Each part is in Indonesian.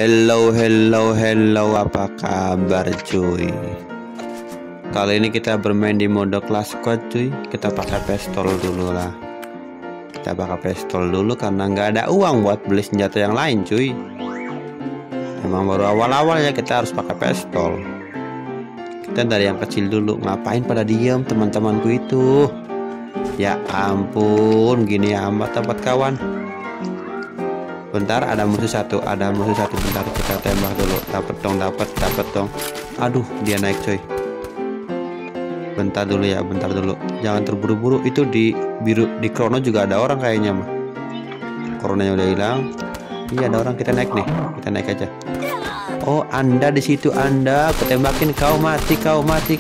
Hello, apa kabar cuy? Kali ini kita bermain di mode class squad cuy. Kita pakai pistol dulu lah. Kita pakai pistol dulu karena nggak ada uang buat beli senjata yang lain cuy. Emang baru awal-awal ya kita harus pakai pistol. Kita dari yang kecil dulu. Ngapain pada diem teman-temanku itu? Ya ampun, gini amat tempat kawan. Bentar, ada musuh satu. Bentar, kita tembak dulu. Dapat dong. Aduh, dia naik coy. Bentar dulu. Jangan terburu-buru. Itu di biru di Krono juga ada orang kayaknya mah. Coronanya udah hilang. Iya, ada orang. Kita naik nih. Kita naik aja. Oh, Anda di situ Anda. Aku tembakin kau, mati kau.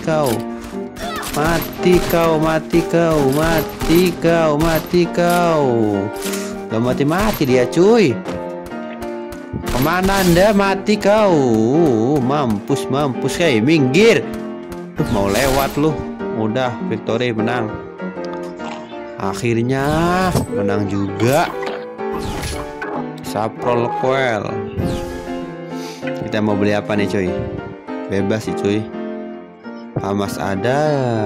Gak mati dia cuy. Kemana Anda? Mati kau. Mampus kayak minggir. Mau lewat lu. Udah victory, menang. Akhirnya menang juga. Saprol Quell. Kita mau beli apa nih cuy? Bebas sih cuy. Famas ada.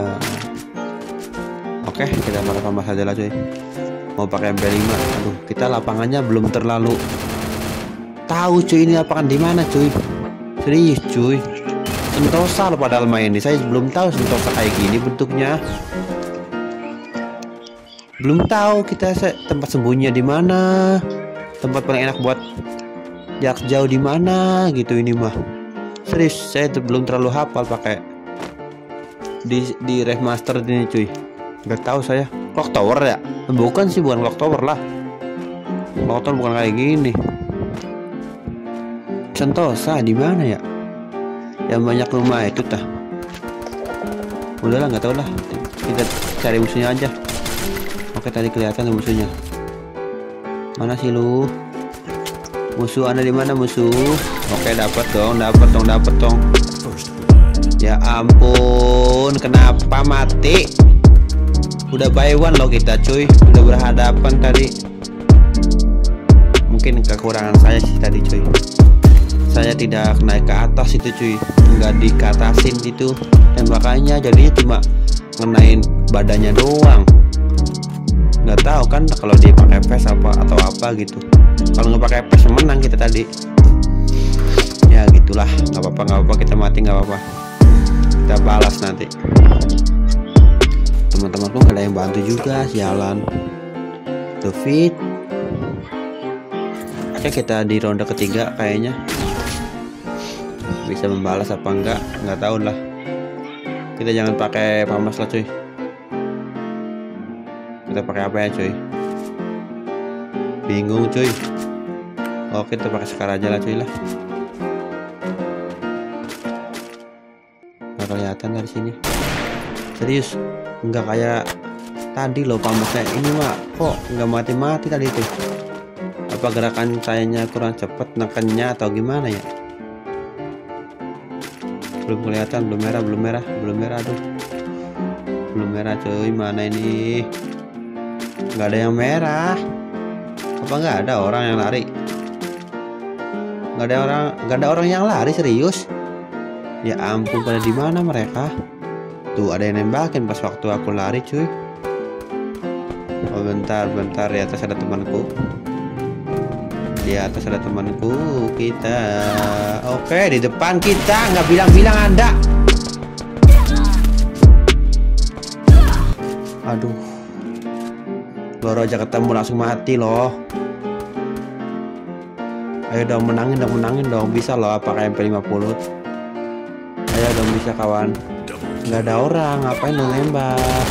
Oke, kita pakai Famas aja lah cuy. Mau pakai MP5. Aduh, kita lapangannya belum terlalu tahu cuy, ini lapangan di mana cuy. Serius cuy. Sentosa loh padahal main ini. Saya belum tahu Sentosa kayak gini bentuknya. Belum tahu kita tempat sembunyinya di mana. Tempat paling enak buat jarak jauh di mana gitu ini mah. Serius, saya belum terlalu hafal pakai di remaster ini cuy. Nggak tahu saya. Clock Tower ya? Bukan Clock Tower lah. Clock Tower bukan kayak gini. Sentosa di mana ya? Yang banyak rumah itu tah. Udahlah, nggak tahu lah. Kita cari musuhnya aja. Oke, tadi kelihatan musuhnya. Mana sih lu? Musuh Anda di mana musuh? Oke, dapat dong. Ya ampun, kenapa mati? Udah buy one loh kita cuy. Udah berhadapan tadi. Mungkin kekurangan saya sih tadi cuy. Saya tidak naik ke atas itu cuy. Nggak dikatasin itu. Dan makanya jadinya cuma ngenain badannya doang. Nggak tahu kan kalau dia pakai PS atau apa gitu. Kalau nggak pakai PS menang kita tadi. Ya gitulah. Nggak apa-apa, kita mati nggak apa-apa. Kita balas nanti. Teman-temanku gak ada yang bantu juga, sialan. Defeat. Oke, kita di ronde ketiga kayaknya. Bisa membalas apa enggak? Nggak tahu lah. Kita jangan pakai Famas lah cuy. Kita pakai apa ya cuy? Bingung cuy. Oke, kita pakai Scar aja lah cuy lah. Nggak kelihatan dari sini. Serius, nggak kayak tadi loh Famasnya. Ini mah kok nggak mati tadi tuh. Apa gerakan sayanya kurang cepat nekannya atau gimana ya? Belum kelihatan, belum merah aduh. Belum merah cuy, mana ini? Nggak ada yang merah. Apa nggak ada orang yang lari? Nggak ada orang yang lari, serius. Ya ampun, pada di mana mereka? Tuh ada yang nembakin pas waktu aku lari cuy. Oh bentar, di atas ada temanku. Kita. Oke, di depan kita. Nggak bilang Anda. Aduh, baru aja ketemu langsung mati loh. Ayo dong, menangin dong. Bisa loh pakai MP50. Ayo dong, bisa kawan. Nggak ada orang, ngapain lo nembak?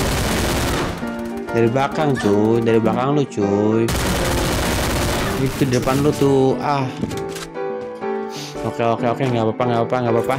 Dari belakang lu cuy. Itu di depan lu tuh. Oke, nggak apa-apa.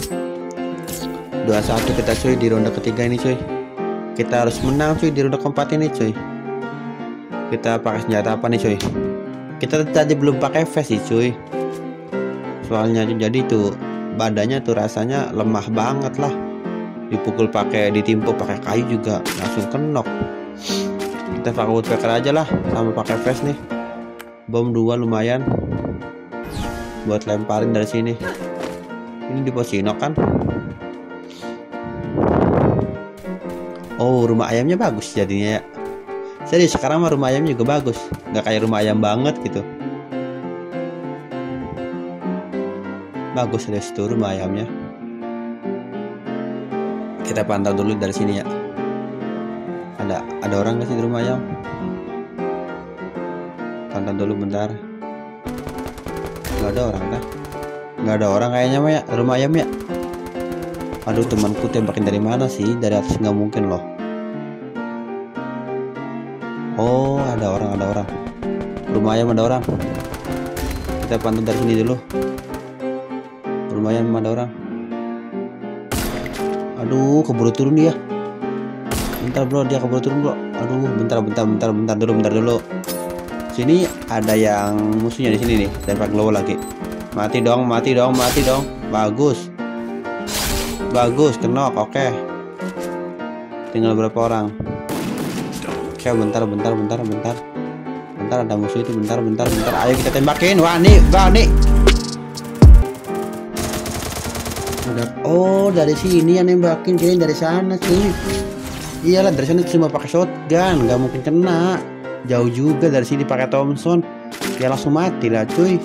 2-1 kita cuy di ronde ketiga ini cuy. Kita harus menang cuy di ronde keempat ini cuy. Kita pakai senjata apa nih cuy? Kita tadi belum pakai vest sih cuy. Soalnya jadi tuh badannya tuh rasanya lemah banget lah. Ditimpuk pakai kayu juga langsung kenok. Kita pakai woodpecker aja lah, sama pakai vest nih. Bom 2 lumayan. buat lemparin dari sini. Ini di Posino kan. Oh, rumah ayamnya bagus jadinya ya. Serius, sekarang mah rumah ayamnya juga bagus, nggak kayak rumah ayam banget gitu. Bagus serius tuh rumah ayamnya. Kita pantau dulu dari sini ya. Ada orang nggak sih di rumah ayam? Pantau dulu bentar. Nggak ada orang kah? Nggak ada orang kayaknya mah ya, rumah ayam ya. Aduh, temanku tembakin dari mana sih? Dari atas nggak mungkin loh. Oh, ada orang. Rumah ayam ada orang. Kita pantau dari sini dulu. Rumah ayam ada orang. Aduh, keburu turun dia. Bentar bro, dia keburu turun bro. Aduh, bentar dulu. Sini ada yang musuhnya di sini nih. Tembak glow lagi. Mati dong. Bagus, kenok. Oke. Tinggal berapa orang? Oke, bentar. Bentar, ada musuh itu. Bentar. Ayo kita tembakin. Wah, nih. Oh, dari sini yang nembakin, kayaknya dari sana sih. Iyalah, dari sana cuma pakai shotgun, nggak mungkin kena. Jauh juga dari sini pakai Thompson. Ya langsung mati lah, cuy.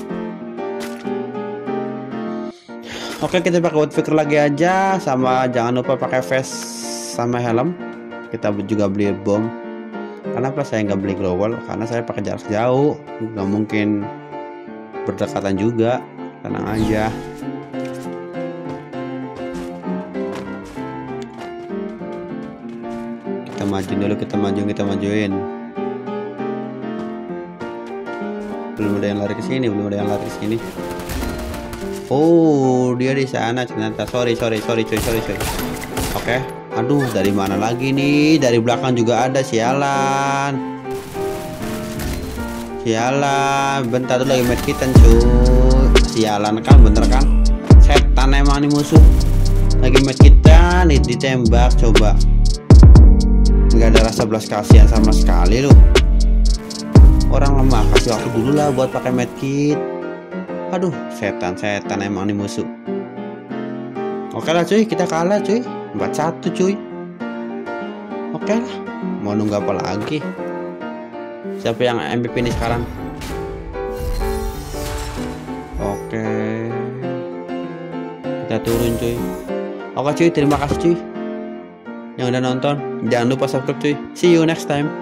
Oke, kita pakai woodpecker lagi aja, sama jangan lupa pakai vest sama helm. Kita juga beli bom. Kenapa saya nggak beli glowwall? Karena saya pakai jarak jauh, nggak mungkin berdekatan juga. Tenang aja. Kita majuin. Belum ada yang lari ke sini. Oh, dia di sana ternyata. Sorry cuy. Oke. Aduh, dari mana lagi nih? Dari belakang juga ada, sialan. Bentar dulu lagi medkitan cuy. Sialan kan, bener kan? Setan emang nih musuh. Lagi medkitan, ditembak coba. Nggak ada rasa belas kasihan sama sekali loh. Orang lemah, kasih waktu dulu lah buat pakai medkit. Aduh, setan emang nih musuh. Oke lah cuy, kita kalah cuy. 4-1 cuy. Oke lah, mau nunggu apa lagi? Siapa yang MVP nih sekarang? Oke, kita turun cuy. Oke cuy, terima kasih cuy yang udah nonton. Jangan lupa subscribe cuy. See you next time.